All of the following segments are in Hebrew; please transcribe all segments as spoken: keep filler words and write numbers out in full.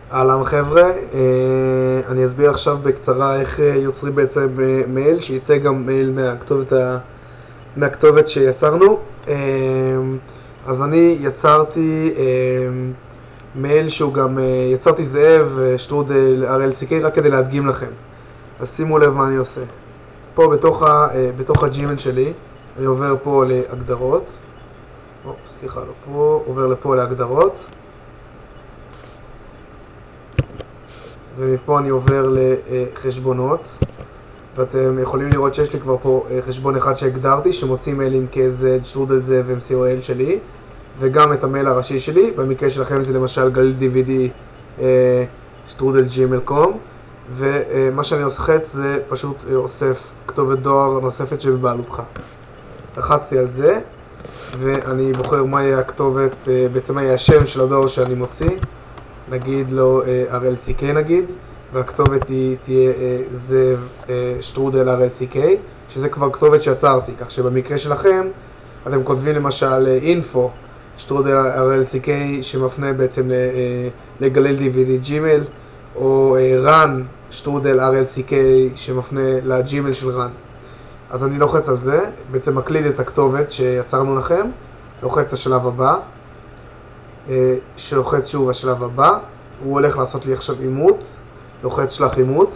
אהלן חבר'ה, אני אסביר עכשיו בקצרה איך יוצרים בעצם מייל שיצא גם מייל מהכתובת, ה... מהכתובת שיצרנו. אז אני יצרתי מייל שהוא גם, יצרתי זאב שטרודל אר אל סי קיי רק כדי להדגים לכם. אז שימו לב מה אני עושה. פה בתוך, ה... בתוך הג'ימייל שלי אני עובר פה להגדרות, או, סליחה, לא פה, עובר לפה להגדרות, ומפה אני עובר לחשבונות, ואתם יכולים לראות שיש לי כבר פה חשבון אחד שהגדרתי שמוציא מיילים כ-Z, שטרודל זאב ו-אם סי או אל שלי, וגם את המייל הראשי שלי. במקרה שלכם זה למשל גליל די וי די שטרודל ג'ימייל דוט קום, ומה שאני עושה זה פשוט אוסף כתובת דואר נוספת שבבעלותך. לחצתי על זה ואני בוחר מה יהיה הכתובת, בעצם מה יהיה השם של הדואר שאני מוציא, נגיד לו אר אל סי קיי נגיד, והכתובת היא תהיה זאב שטרודל אר אל סי קיי, שזה כבר כתובת שיצרתי, כך שבמקרה שלכם אתם כותבים למשל אינפו שטרודל אר אל סי קיי שמפנה בעצם לגליל די וי די ג'ימייל, או רן שטרודל אר אל סי קיי שמפנה לג'ימייל של רן. אז אני לוחץ על זה, בעצם מקליד את הכתובת שיצרנו לכם, לוחץ השלב הבא, שלוחץ שוב השלב הבא, הוא הולך לעשות לי עכשיו אימות, לוחץ שלח אימות.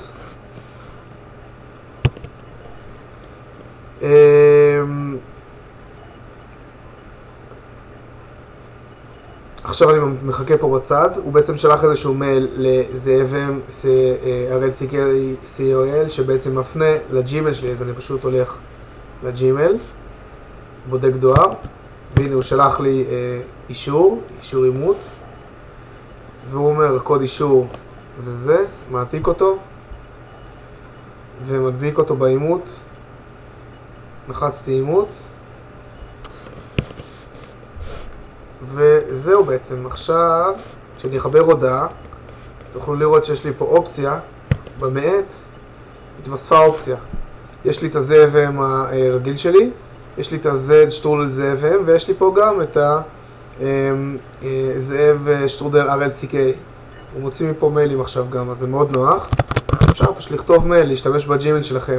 עכשיו אני מחכה פה בצד, הוא בעצם שלח איזשהו מייל לזאב אר אל סי או אל שבעצם מפנה לג'ימייל שלי, אז אני פשוט הולך לג'ימייל, בודק דואר, והנה הוא שלח לי אה, אישור, אישור אימות, והוא אומר קוד אישור זה זה, מעתיק אותו ומדביק אותו באימות, לחצתי אימות, וזהו בעצם. עכשיו כשאני אחבר הודעה תוכלו לראות שיש לי פה אופציה, במעט התווספה אופציה, יש לי את הזאב הרגיל שלי, יש לי את ה-Z שטרודל זאב, ויש לי פה גם את הזאב שטרודל אר אל סי קיי. הוא מוציא מפה מיילים עכשיו גם, אז זה מאוד נוח. אפשר פשוט לכתוב מייל, להשתמש בג'ימייל שלכם.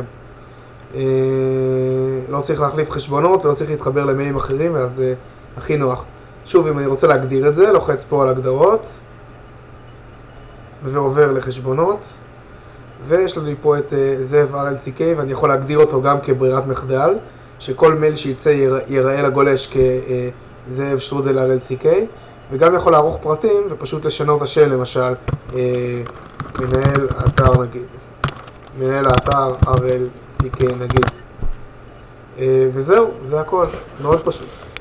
לא צריך להחליף חשבונות ולא צריך להתחבר למיילים אחרים, אז זה הכי נוח. שוב, אם אני רוצה להגדיר את זה, לוחץ פה על הגדרות ועובר לחשבונות, ויש לי פה את זאב אר אל סי קיי, ואני יכול להגדיר אותו גם כברירת מחדל, שכל מייל שיצא ייראה לגולש כזאב שטרודל אר אל סי קיי, וגם יכול לערוך פרטים ופשוט לשנות השם, למשל מנהל האתר נגיד, מנהל האתר אר אל סי קיי נגיד, וזהו, זה הכל, מאוד פשוט.